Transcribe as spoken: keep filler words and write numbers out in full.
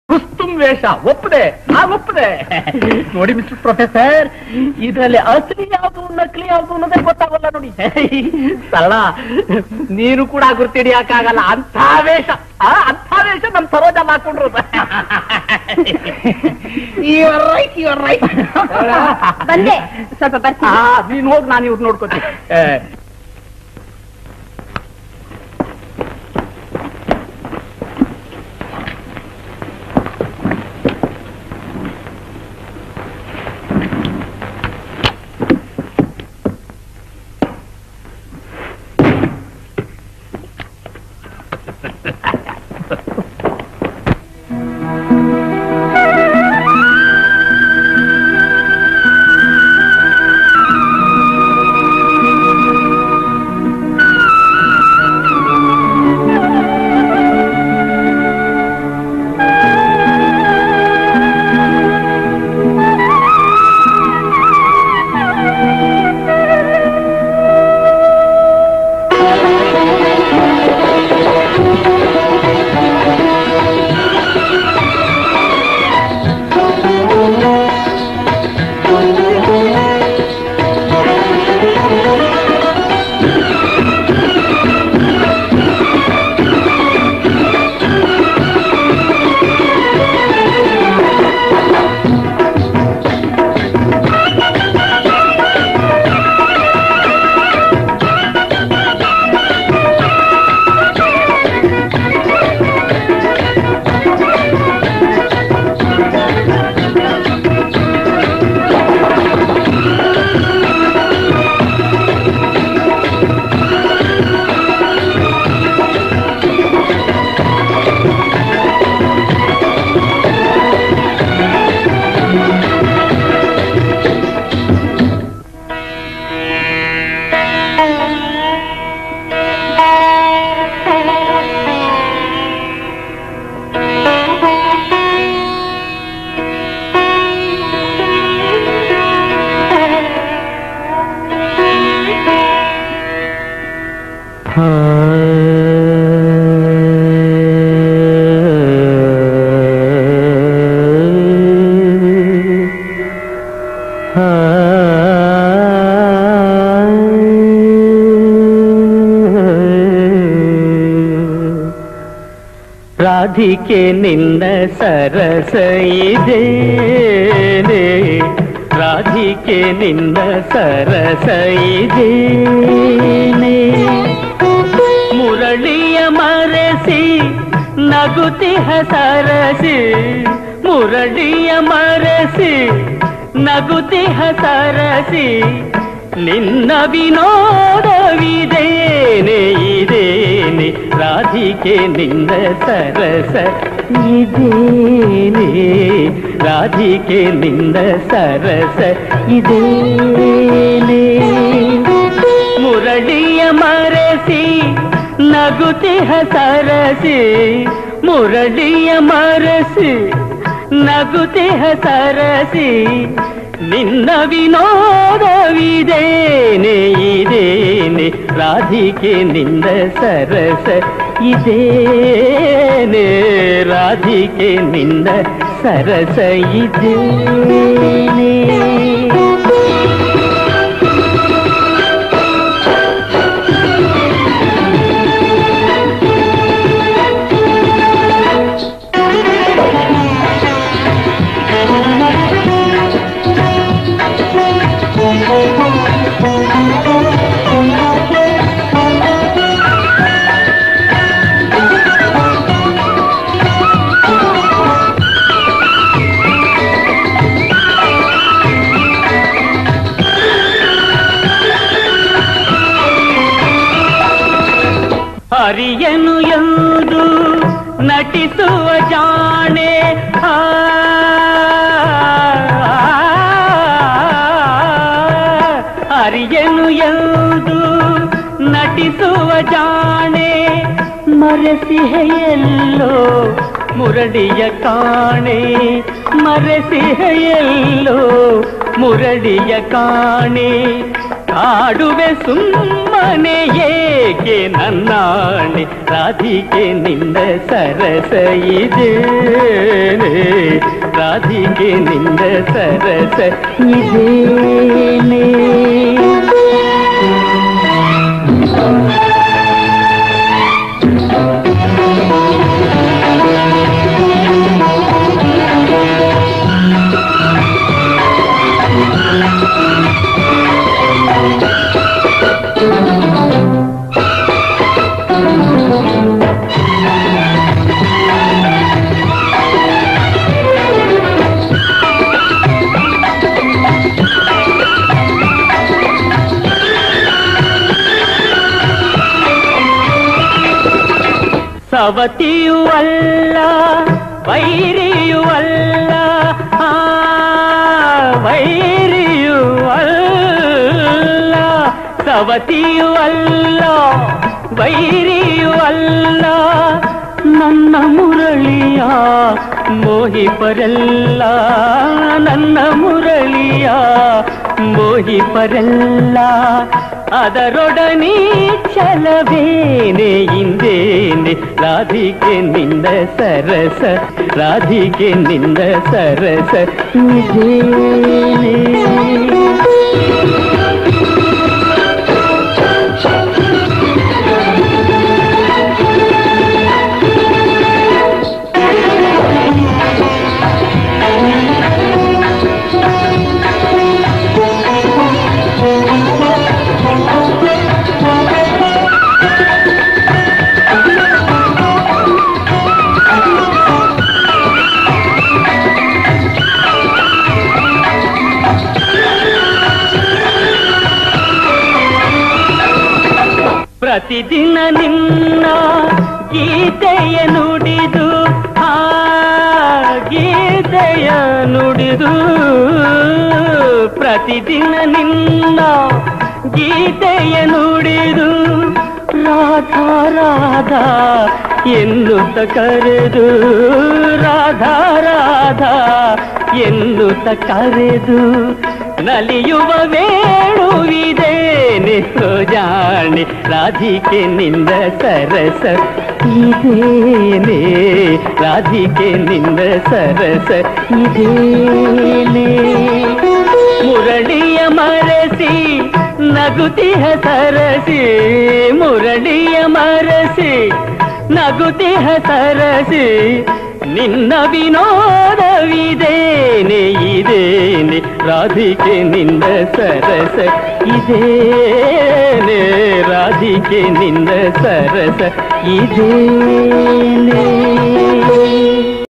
ಕುಸ್ತುಂ ವೇಷ ಒಪ್ಪದೆ ನಾ ಒಪ್ಪದೆ. ನೋಡಿ ಮಿಸ್ಟರ್ ಪ್ರೊಫೆಸರ್, ಇದರಲ್ಲಿ ಅಸಲಿ ಯಾವುದು ನಕಲಿ ಯಾವುದು ಅನ್ನೋದೇ ಗೊತ್ತಾಗಲ್ಲ ನೋಡಿ. ಸರಳ, ನೀನು ಕೂಡ ಗುರ್ತಿಡಿಯಕ್ಕಾಗಲ್ಲ ಅಂಥ ವೇಷ, ಅಂಥ ವೇಷ ನಮ್ ಸರೋಜ ಹಾಕೊಂಡ್ರು. ಬಂದೆ, ಸ್ವಲ್ಪ ಬರ್ತೀನಿ. ನೀನ್ ಹೋಗಿ ನಾನು ಇವ್ರು ನೋಡ್ಕೋತೀನಿ. ರಾಧಿಕೆ ನಿನ್ನ ಸರಸ ಇದೇನೆ, ರಾಧಿಕೆ ನಿನ್ನ ಸರಸ ಇದೇನೆ, ಮುರಳಿಯ ಮರೆಸಿ ನಗುತಿಹ ಸರಸಿ, ಮುರಳಿಯ ಮರೆಸಿ ನಗುತಿಹ ಸರಸಿ, ನಿನ್ನ ವಿನೋದವಿದೇನೆ ಇದೇನೆ, ರಾಧಿಕೆ ನಿನ್ನ ಸರಸ ಇದೇನೆ, ರಾಧಿಕೆ ನಿನ್ನ ಸರಸ ಇದೇನೆ, ಮುರಳಿಯ ಮರೆಸಿ ನಗುತಿಹ ಸರಸಿ, ಮುರಳಿಯ ಮರೆಸಿ ನಗುತಿಹ ಸರಸಿ, ನಿನ್ನ ವಿನೋದವಿದೇನೆ ಇದೇನೆ, ರಾಧಿಕೆ ನಿನ್ನ ಸರಸ ಇದೇನೆ, ರಾಧಿಕೆ ನಿನ್ನ ಸರಸ ಇದೇನೆ. ಹರಿಯನು ಎಂದು ನಟಿಸುವ ಜಾಣೆ, ಹರಿಯನು ಎಂದು ನಟಿಸುವ ಜಾಣೆ, ಮರೆಸಿಹೆಯಲ್ಲೋ ಮುರಳಿಯ ಕಾಣೆ, ಮರೆಸಿಹೆಯಲ್ಲೋ ಮುರಳಿಯ ಕಾಣೆ, ಕಾಡುವೆ ಸುಮ್ಮನೆ ಏಕೆ ನನ್ನಾಣೆ, ರಾಧಿಕೆ ನಿನ್ನ ಸರಸ ಇದೇನೆ, ಸರಸ ಇದೇನೇ ಸವತಿಯೂ ಅಲ್ಲ ವೈರಿಯೂ ಅಲ್ಲ ಆ ವೈರಿಯೂ ಅಲ್ಲ ಸವತಿಯೂ ಅಲ್ಲ ವೈರಿಯೂ ಅಲ್ಲ ನನ್ನ ಮುರಳಿಯ ಮೋಹಿಪರೆಲ್ಲ ನನ್ನ ಮುರಳಿಯ ಮೋಹಿಪರೆಲ್ಲ ಅದರೊಡನೆ ಛಲವೇನೆ ಇಂದೇನೆ ರಾಧಿಕೆ ನಿಂದ ಸರಸ ರಾಧಿಕೆ ನಿಂದ ಸರಸ ಇದೇನೆ ಪ್ರತಿದಿನ ನಿನ್ನ ಗೀತೆಯ ನುಡಿದು ಆ ಗೀತೆಯ ನುಡಿದು ಪ್ರತಿದಿನ ನಿನ್ನ ಗೀತೆಯ ನುಡಿದು ರಾಧಾ ರಾಧಾ ಎನ್ನುತ್ತ ಕರೆದು ರಾಧಾ ರಾಧಾ ಎನ್ನುತ್ತ ಕರೆದು ನಲಿಯುವ ವೇಣುವಿದೇನೆ ಜಾಣೆ ರಾಧಿಕೆ ನಿಂದ ಸರಸ ಇದೇನೆ ರಾಧಿಕೆ ನಿಂದ ಸರಸ ಇದೇನೆ ಮುರಳಿಯ ಮರಸಿ ನಗುತಿಹ ಸರಸಿ ಮುರಳಿಯ ಮರಸಿ ನಗುತಿಹ ಸರಸಿ ನಿನ್ನ ವಿನೋದವಿದೇನೆ ಇದೇನೆ ರಾಧಿಕೆ ನಿಂದ ಸರಸ ಇದೇನೆ ರಾಧಿಕೆ ನಿಂದ ಸರಸ ಇದೇನೆ